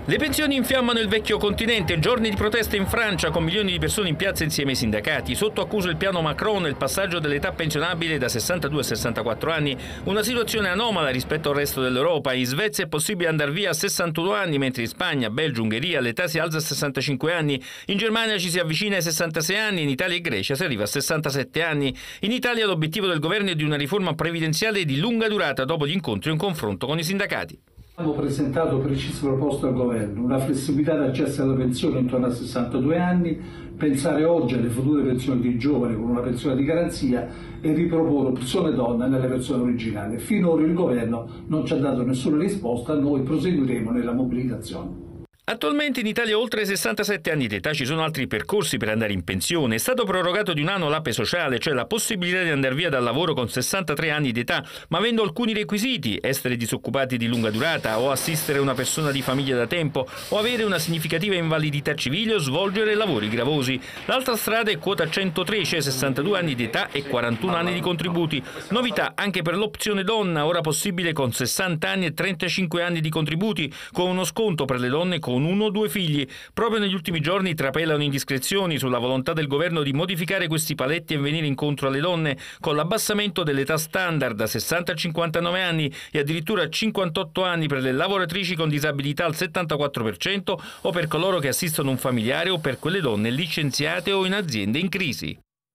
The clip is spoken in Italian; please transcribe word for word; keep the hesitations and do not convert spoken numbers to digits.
Le pensioni infiammano il vecchio continente, giorni di protesta in Francia con milioni di persone in piazza insieme ai sindacati. Sotto accusa il piano Macron e il passaggio dell'età pensionabile da sessantadue a sessantaquattro anni, una situazione anomala rispetto al resto dell'Europa. In Svezia è possibile andare via a sessantuno anni, mentre in Spagna, Belgio, Ungheria l'età si alza a sessantacinque anni. In Germania ci si avvicina ai sessantasei anni, in Italia e Grecia si arriva a sessantasette anni. In Italia l'obiettivo del governo è di una riforma previdenziale di lunga durata dopo gli incontri e un confronto con i sindacati. Abbiamo presentato precise proposte al governo, una flessibilità d'accesso alla pensione intorno a sessantadue anni, pensare oggi alle future pensioni dei giovani con una pensione di garanzia e riproporre opzione donna nelle versioni originali. Finora il governo non ci ha dato nessuna risposta, noi proseguiremo nella mobilitazione. Attualmente in Italia oltre sessantasette anni di età ci sono altri percorsi per andare in pensione. È stato prorogato di un anno l'A P E sociale, cioè la possibilità di andare via dal lavoro con sessantatré anni di età, ma avendo alcuni requisiti: essere disoccupati di lunga durata o assistere una persona di famiglia da tempo o avere una significativa invalidità civile o svolgere lavori gravosi. L'altra strada è quota centotré, cioè sessantadue anni di età e quarantuno anni di contributi. Novità anche per l'opzione donna, ora possibile con sessanta anni e trentacinque anni di contributi, con uno sconto per le donne con uno o due figli. Proprio negli ultimi giorni trapelano indiscrezioni sulla volontà del governo di modificare questi paletti e venire incontro alle donne con l'abbassamento dell'età standard da sessanta a cinquantanove anni e addirittura a cinquantotto anni per le lavoratrici con disabilità al settantaquattro per cento o per coloro che assistono un familiare o per quelle donne licenziate o in aziende in crisi.